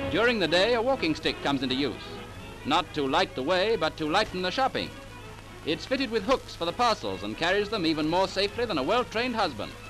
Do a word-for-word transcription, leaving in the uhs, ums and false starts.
During the day, a walking stick comes into use, not to light the way, but to lighten the shopping. It's fitted with hooks for the parcels and carries them even more safely than a well-trained husband.